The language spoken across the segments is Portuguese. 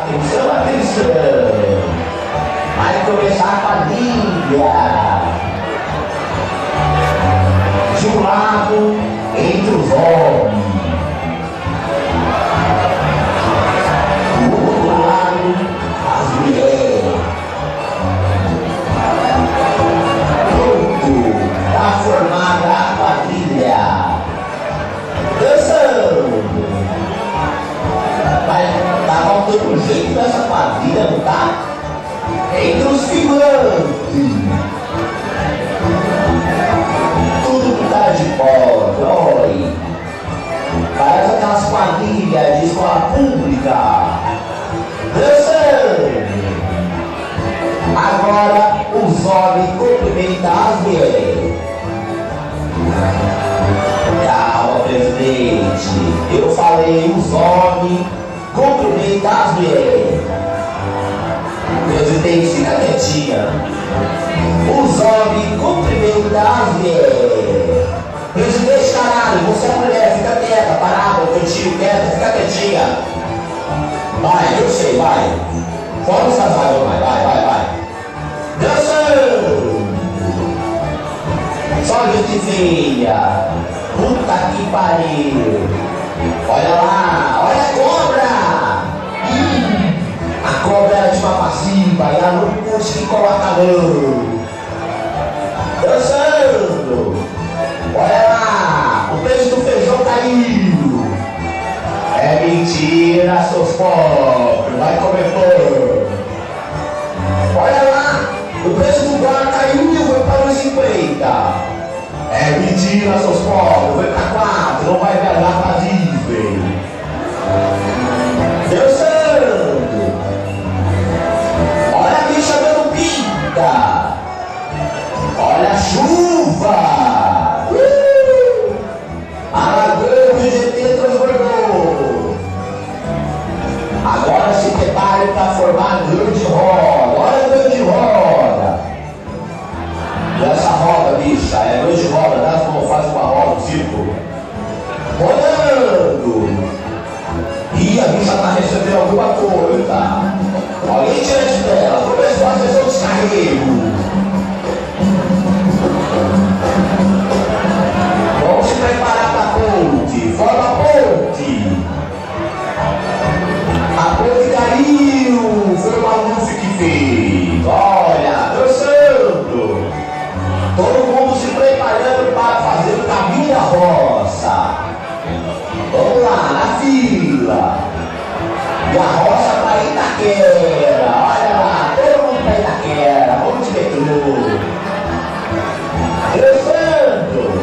atenção, atenção. Vai começar a quadrilha. De um lado, entre os homens. Do outro lado, as mulheres. Pronto, está formada a quadrilha. Dançando. Vai, tá faltando um jeito dessa quadrilha, não tá? Entre os figurantes. Tudo tá de fora, olha. Parece aquelas quadrilhas de escola pública. Dançando. Agora os homens cumprimentam as mulheres. Calma, presidente. Eu falei os homens cumprimentam as mulheres. Presidente, fica quietinha. Os homens cumprimentam as mulheres. Presidente, caralho, você é mulher, fica quieta, parada, cantinho, quieta, fica quietinha. Vai, eu sei, vai. Fora essas águas, vai. Dançando. Só gente feia. Puta que pariu. Olha lá, olha a cobra. A cobra é de uma passiva e ela não curte que coloca a mão. Dançando. Olha lá, o preço do feijão caiu. É mentira, seus pobres. Vai comer pão. Olha lá, o preço do bar caiu e foi para os 50. É mentira, seus pobres. Foi para 4, não vai viajar para Disney. Dançando. Olha a bicha dando pinta. Olha a chuva. Alagando, o GT transbordou. Agora se prepare para formar a grande roda. Olha a grande roda. E essa roda, bicha, é grande roda. Dá como faz uma roda, um círculo. Rodando. E a bicha está recebendo alguma coisa. Alguém tira de dela. Começou a sessão de descarrego. Vamos se preparar para a ponte. Forma a ponte. A ponte caiu. Foi o Maluf que fez. Olha, dançando. Todo mundo se preparando para fazer o caminho da roça. Vamos lá, na fila. E a roça para Itaquera. Olha lá, todo mundo para Itaquera. Vamos de metrô. Dançando.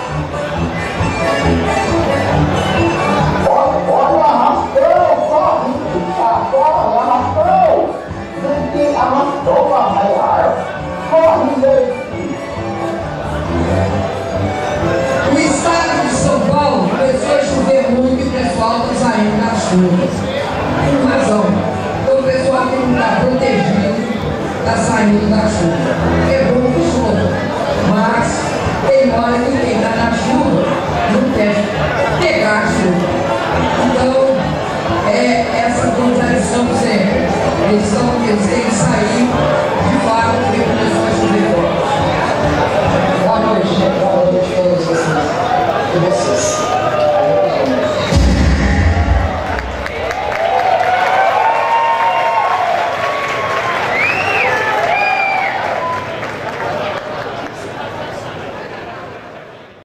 Olha o arrastão, corre, arrastão. Gente, arrastou para bailar. Corre, gente. O estado de São Paulo começou a chover muito e o pessoal está saindo nas chuvas. Com razão. Então o pessoal que não está protegido está saindo da chuva. É bom que chova. Mas tem hora que quem está na chuva não quer pegar a chuva. Então é essa contradição sempre. Eles têm que sair de fato porque começou a chover. Boa noite a todos vocês.